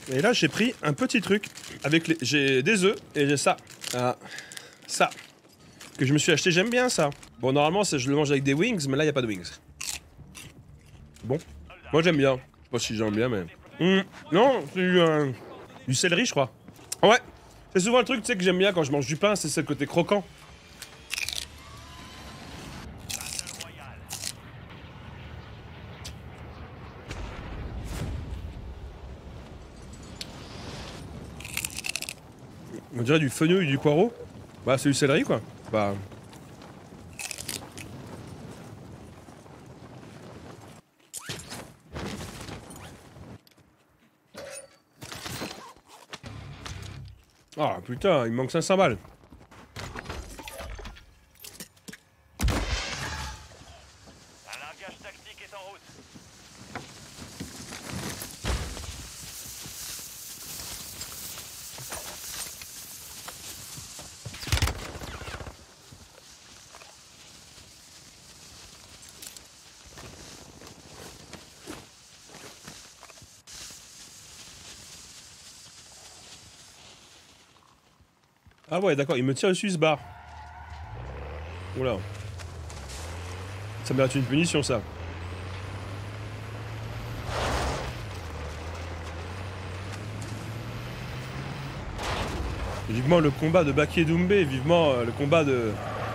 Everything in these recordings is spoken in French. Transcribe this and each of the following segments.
Et là, j'ai pris un petit truc. J'ai des œufs et j'ai ça. Ah, ça. Que je me suis acheté, j'aime bien ça. Bon, normalement, je le mange avec des wings, mais là, il n'y a pas de wings. Bon. Moi, j'aime bien. Je sais pas si j'aime bien, mais... Non, c'est du céleri, je crois. Ouais. C'est souvent le truc, tu sais, que j'aime bien quand je mange du pain, c'est le côté croquant. On dirait du fenouil et du poireau. Bah, c'est du céleri, quoi. Bah... Ah, putain, il me manque 500 balles. Un largage tactique est en route. Ah ouais, d'accord, il me tire dessus, ce bar. Oula. Ça mérite une punition, ça. Vivement le combat de Baki et Doumbé, vivement le combat de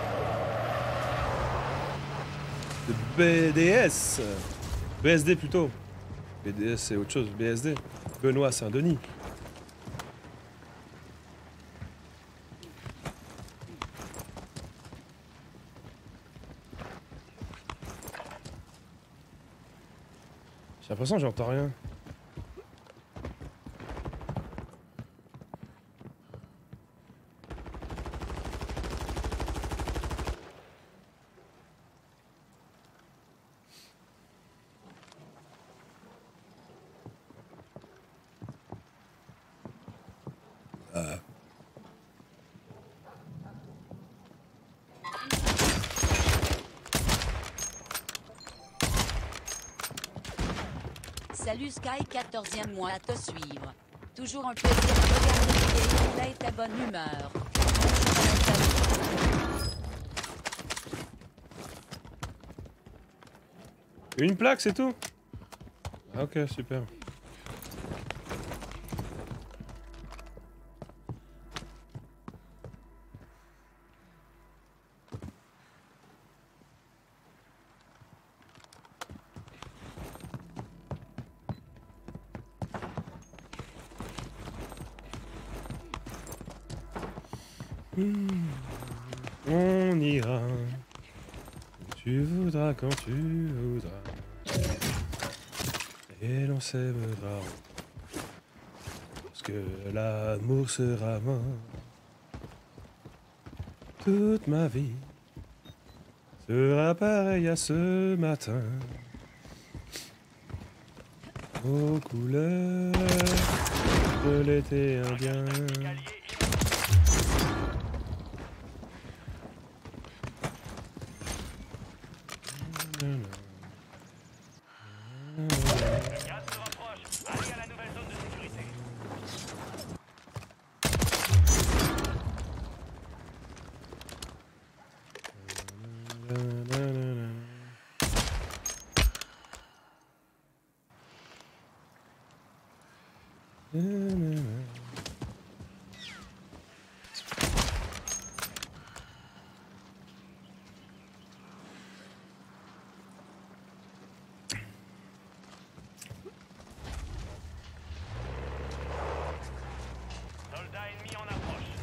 BDS. BSD plutôt. BDS c'est autre chose, BSD. Benoît Saint-Denis. J'ai l'impression que j'entends rien. Salut Sky, 14e mois à te suivre. Toujours un plaisir de regarder les gameplays, ta bonne humeur. Une plaque, c'est tout? Ah, ok, super. On ira où tu voudras quand tu voudras. Et l'on s'aimera. Parce que l'amour sera mort. Toute ma vie sera pareille à ce matin. Aux couleurs de l'été indien. Le gaz se rapproche. Allez à la nouvelle zone de sécurité. Soldat ennemi en approche.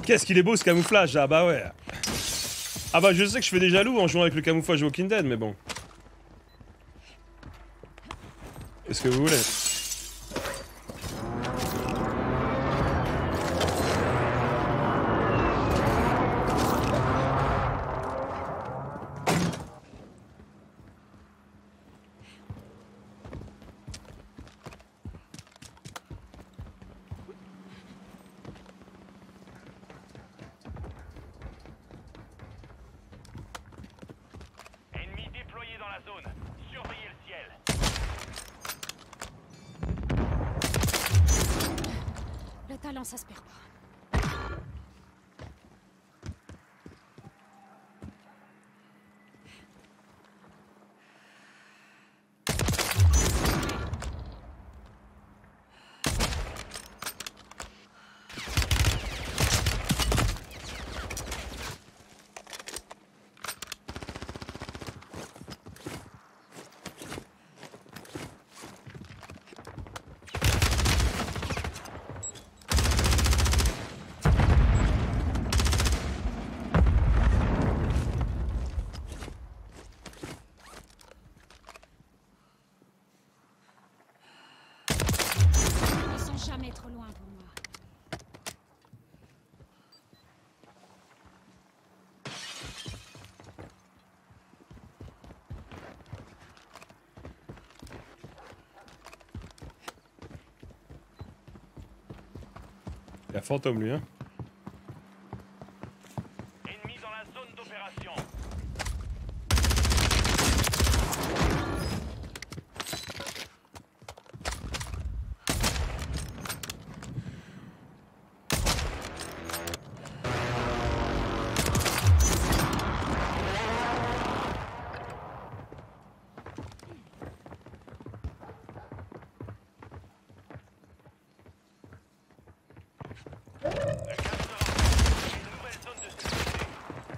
Qu'est-ce qu'il est beau ce camouflage, ah bah ouais. Ah bah je sais que je fais des jaloux en jouant avec le camouflage Walking Dead, mais bon. Qu'est-ce que vous voulez? Ennemi déployé dans la zone. Surveillez le ciel. Le talent, ça se perd pas. Ils sont jamais trop loin pour moi. Il y a fantôme lui, hein. Ennemi dans la zone d'opération. Le gaz se rapproche. Une nouvelle zone de sécurité.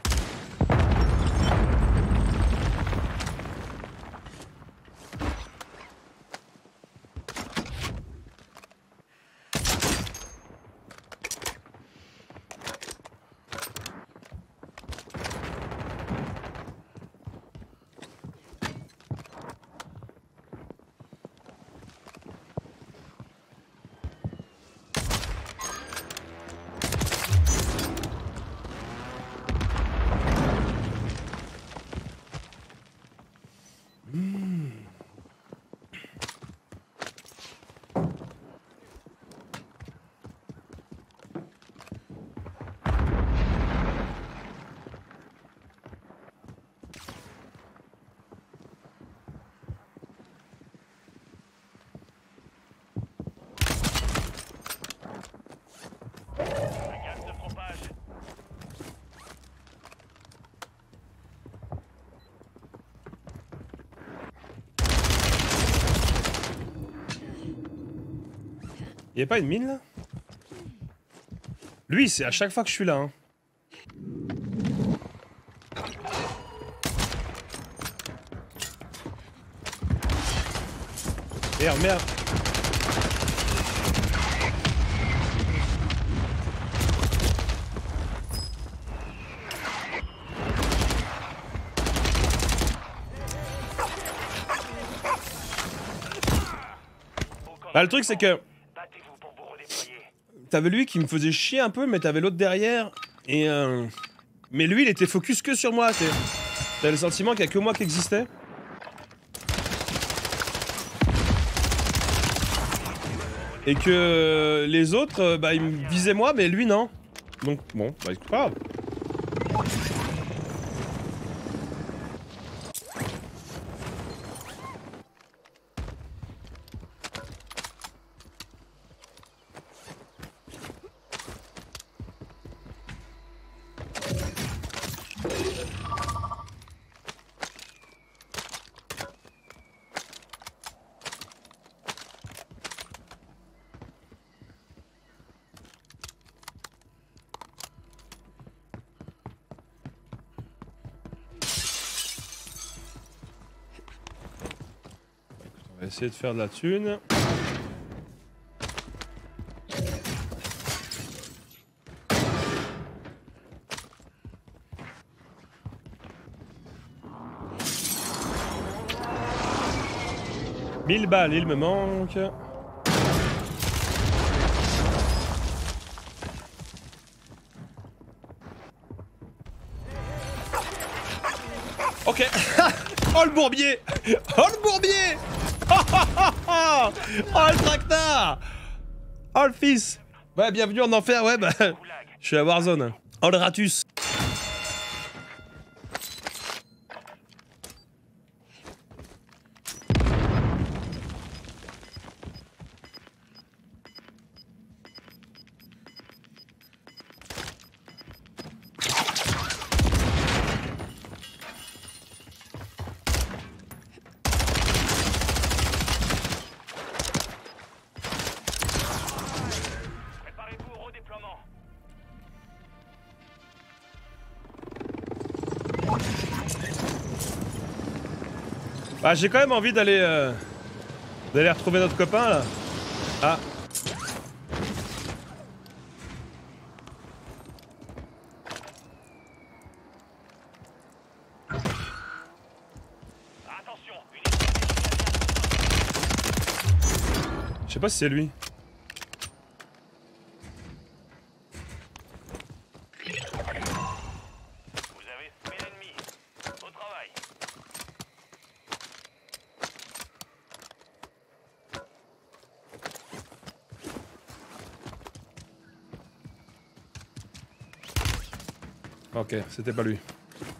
Le gaz se propage. Il y a pas une mine là? Lui, c'est à chaque fois que je suis là, hein. Merde, merde. Bah, le truc c'est que Battez-vous pour vous redéployer. t'avais lui qui me faisait chier un peu, mais t'avais l'autre derrière. Et mais lui, il était focus que sur moi. T'avais le sentiment qu'il y a que moi qui existait. Et que les autres, bah, ils me visaient moi, mais lui, non. Donc, bon, bah, c'est pas grave. On va essayer de faire de la thune. 1000 balles, il me manque. Ok. Oh le bourbier. Oh le bourbier. Oh le tracteur. Oh le fils. Ouais, bienvenue en enfer, ouais bah... Je suis à Warzone. Oh le ratus. Préparez-vous au redéploiement. Bah j'ai quand même envie d'aller retrouver notre copain là. Ah. Attention, une Je sais pas si c'est lui. Vous avez semé l'ennemi. Au travail. Ok, c'était pas lui.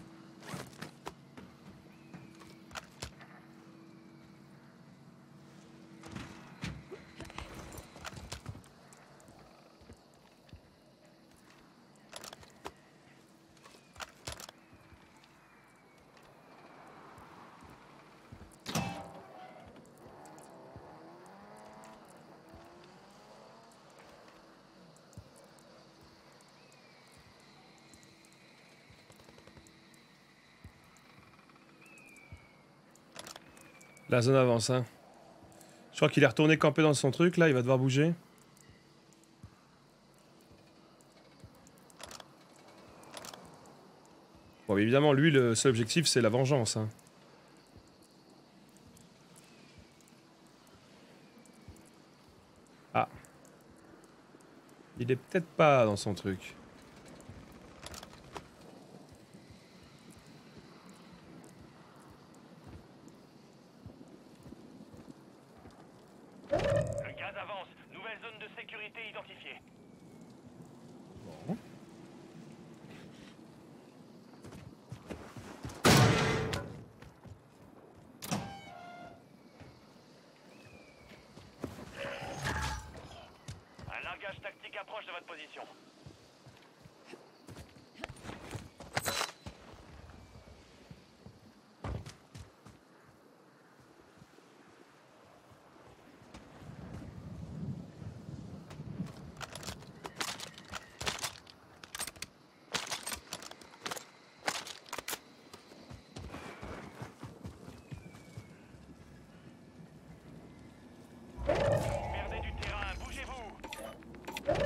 La zone avance, hein. Je crois qu'il est retourné camper dans son truc, là, il va devoir bouger. Bon, évidemment, lui, le seul objectif, c'est la vengeance, hein. Ah. Il est peut-être pas dans son truc. Le gaz avance. Nouvelle zone de sécurité identifiée. Bon. Un largage tactique approche de votre position. Perdez du terrain, bougez-vous.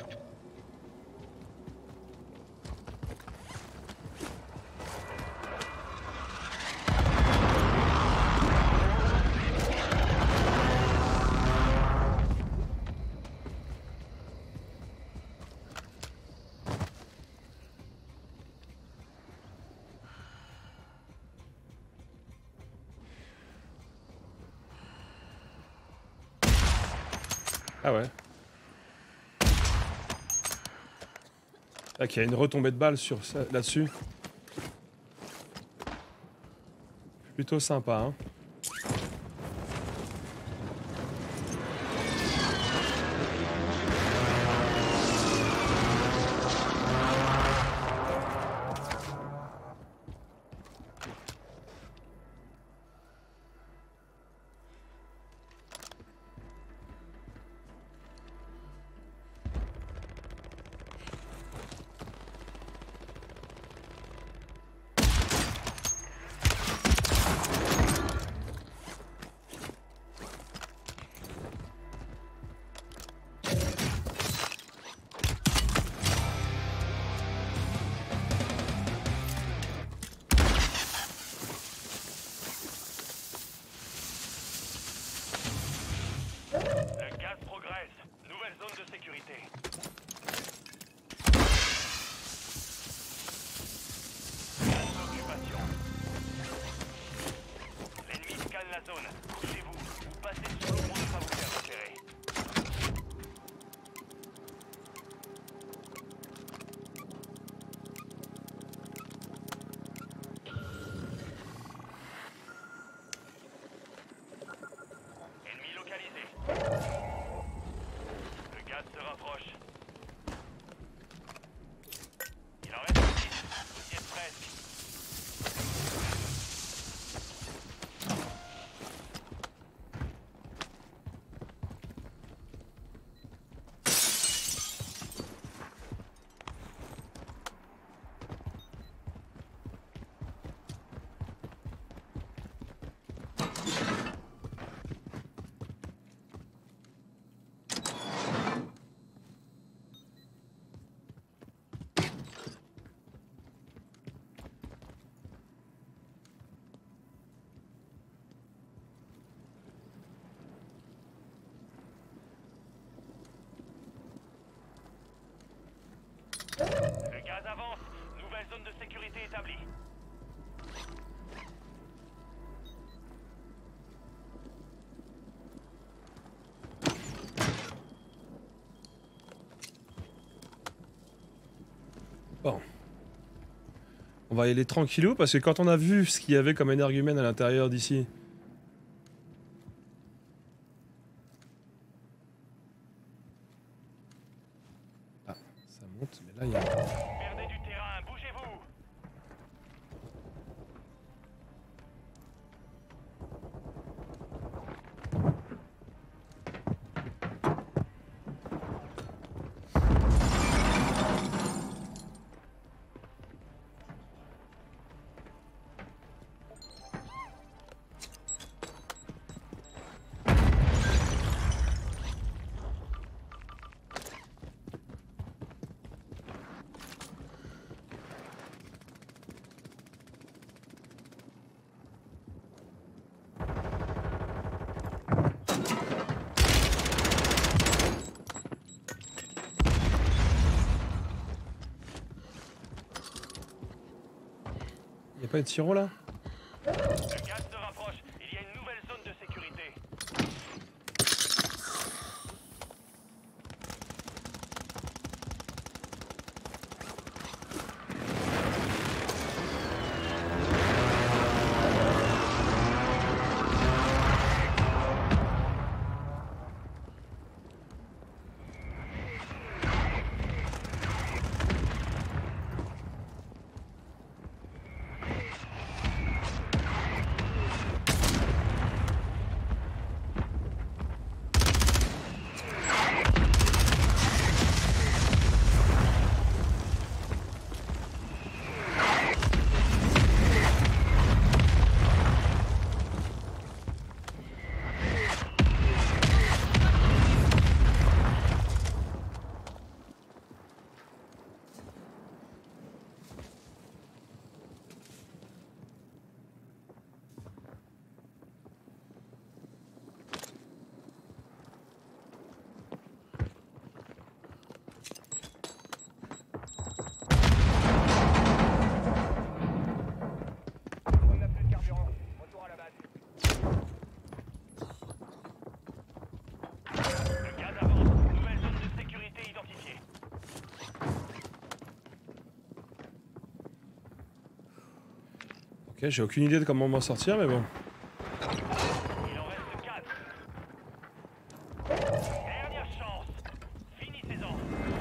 Ah ouais. Ok, il y a une retombée de balle sur ça, là-dessus. Plutôt sympa, hein. zone. Bougez-vous ou passez sous l'eau pour ne pas vous faire repérer. Ennemi localisé. Le gaz se rapproche. Il en reste 6. Vous y êtes presque. Le gaz avance. Nouvelle zone de sécurité établie. Bon. On va y aller tranquillou parce que quand on a vu ce qu'il y avait comme énergumène à l'intérieur d'ici. Ah, ça monte, mais là il y a... Perdez du terrain, bougez-vous. Y a pas de sirop là? Le gaz se rapproche. Il y a une nouvelle zone de sécurité. On n'a plus de carburant. Retour à la base. Le gaz avance. Nouvelle zone de sécurité identifiée. Ok, j'ai aucune idée de comment m'en sortir, mais bon. Il en reste 4. Dernière chance. Finissez-en.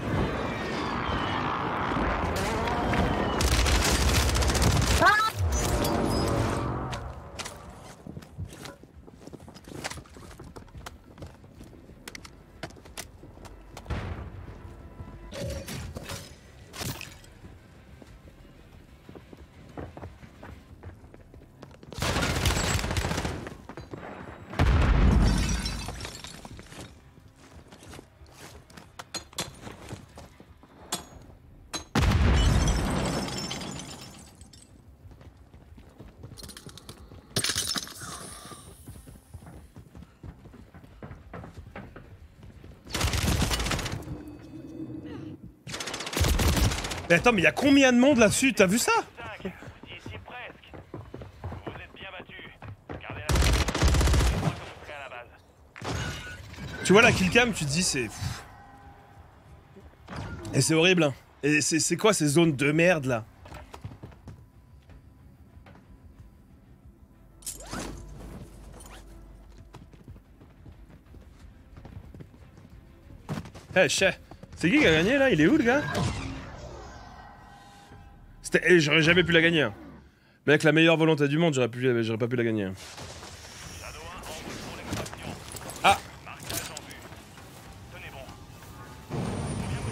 Mais attends, mais y a combien de monde là-dessus? T'as vu ça? 5. Vous y étiez presque. Vous vous êtes bien battu. Gardez la... Tu vois la killcam, tu te dis c'est... Et c'est horrible, hein. Et c'est quoi ces zones de merde, là? Eh, chef, c'est qui a gagné, là? Il est où, le gars? Eh, j'aurais jamais pu la gagner, hein. Mais avec la meilleure volonté du monde, j'aurais pas pu la gagner. Shadow 1 en route pour l'extraction. Ah! Marquage en vue. Tenez bon. On vient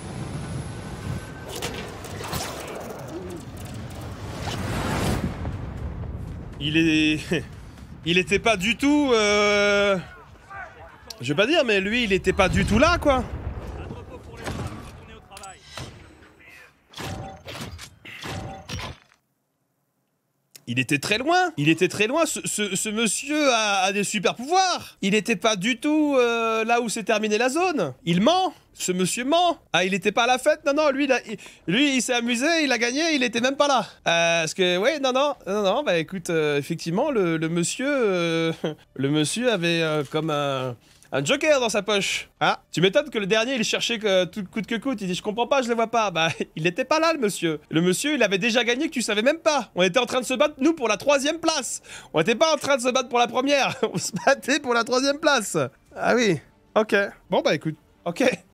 vous chercher. Il est... il était pas du tout... Je vais pas dire, mais lui, il était pas du tout là, quoi. Un repos pour les bras. Retournez au travail. Il était très loin. Il était très loin. Ce monsieur a des super pouvoirs. Il était pas du tout là où s'est terminée la zone. Il ment. Ce monsieur ment. Ah, il était pas à la fête. Non, non, lui, il s'est amusé, il a gagné, il était même pas là. Parce que, ouais, non, bah écoute, effectivement, le monsieur avait comme un joker dans sa poche. Ah, tu m'étonnes que le dernier, il cherchait tout coûte que coûte. Il dit, je comprends pas, je le vois pas. Bah, il était pas là, le monsieur. Le monsieur, il avait déjà gagné que tu savais même pas. On était en train de se battre, nous, pour la 3e place. On était pas en train de se battre pour la première. On se battait pour la 3e place. Ah oui, ok. Bon, bah écoute, ok.